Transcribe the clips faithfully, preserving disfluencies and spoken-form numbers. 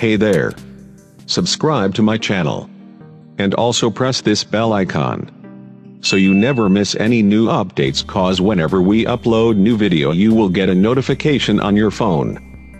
Hey there. Subscribe to my channel. And also press this bell icon. So you never miss any new updates, cause whenever we upload new video you will get a notification on your phone.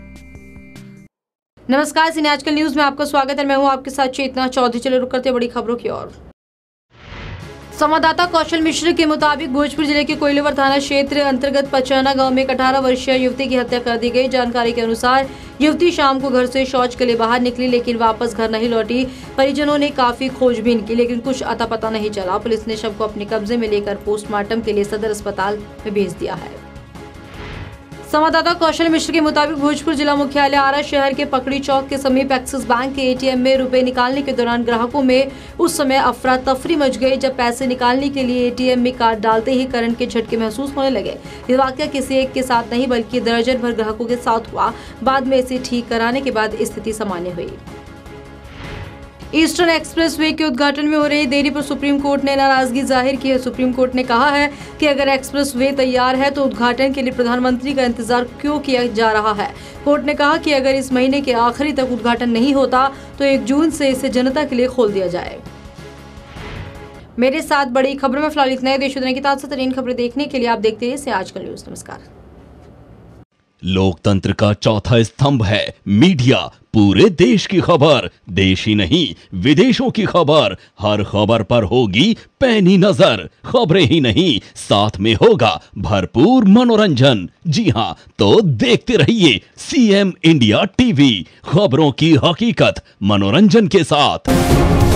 नमस्कार, सिने आजकल news में आपका स्वागत है। मैं हूं आपके साथ चेतना चौधरी। चलो रुक करते बड़ी खबरों की ओर। संवाददाता कौशल मिश्र के मुताबिक भोजपुर जिले के कोइलवर थाना क्षेत्र अंतर्गत पचाना गांव में एक अठारह वर्षीय युवती की हत्या कर दी गई। जानकारी के अनुसार युवती शाम को घर से शौच के लिए बाहर निकली, लेकिन वापस घर नहीं लौटी। परिजनों ने काफी खोजबीन की, लेकिन कुछ अता पता नहीं चला। पुलिस ने शव को अपने कब्जे में लेकर पोस्टमार्टम के लिए सदर अस्पताल में भेज दिया है। संवाददाता कौशल मिश्र के मुताबिक भोजपुर जिला मुख्यालय आरा शहर के पकड़ी चौक के समीप एक्सिस बैंक के एटीएम में रुपए निकालने के दौरान ग्राहकों में उस समय अफरा तफरी मच गई, जब पैसे निकालने के लिए एटीएम में कार्ड डालते ही करंट के झटके महसूस होने लगे। ये वाकया किसी एक के साथ नहीं बल्कि दर्जन भर ग्राहकों के साथ हुआ। बाद में इसे ठीक कराने के बाद स्थिति सामान्य हुई। ईस्टर्न एक्सप्रेसवे के उद्घाटन में हो रही देरी पर सुप्रीम कोर्ट ने नाराजगी जाहिर की है। सुप्रीम कोर्ट ने कहा है कि अगर एक्सप्रेसवे तैयार है तो उद्घाटन के लिए प्रधानमंत्री का इंतजार क्यों किया जा रहा है। कोर्ट ने कहा कि अगर इस महीने के आखिरी तक उद्घाटन नहीं होता तो एक जून से इसे जनता के लिए खोल दिया जाए। मेरे साथ बड़ी खबरों में फिलहाल इतना ही। देश दुनिया की ताज़ा तरीन खबरें देखने के लिए आप देखते हैं इसे आजकल न्यूज। नमस्कार। लोकतंत्र का चौथा स्तंभ है मीडिया। पूरे देश की खबर, देश ही नहीं विदेशों की खबर, हर खबर पर होगी पैनी नजर। खबरें ही नहीं, साथ में होगा भरपूर मनोरंजन। जी हां, तो देखते रहिए सीएम इंडिया टीवी, खबरों की हकीकत मनोरंजन के साथ।